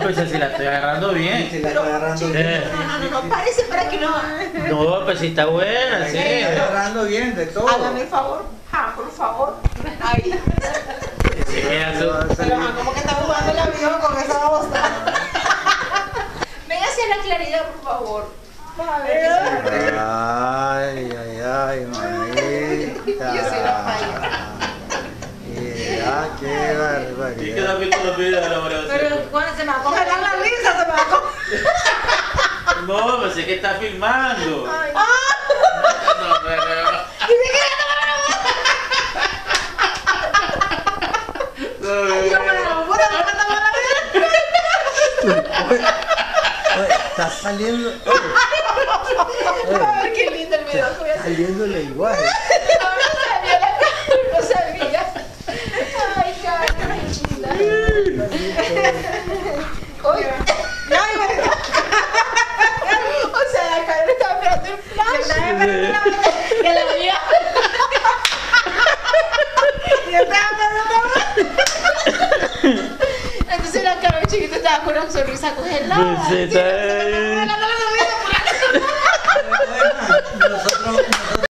pues si la estoy agarrando bien. Si la estoy agarrando bien. No, parece para que no. No, pues si está buena, sí. La estoy agarrando bien de todo. Hágame el favor. Por favor. Ay. Sí, eso. Pero como que está jugando el avión con esa bosta. Venga hacia la claridad, por favor. Vamos a ver qué se Ay, mamita. Yo soy la falla. Mira, qué ¿Y qué barbaridad. has visto los videos de la María José? Pero cuando se me va a congelar la risa, se me va a congelar. No, pues es que está filmando. No, pero... Está saliendo. A ver qué lindo el video que voy a hacer. Saliendo el lenguaje. No sabía. Ay, cara, linda. Oye, o sea, la cara estaba esperando el flash. Que la veía. Y estaba entonces la cara chiquita estaba con una sonrisa congelada. Pues,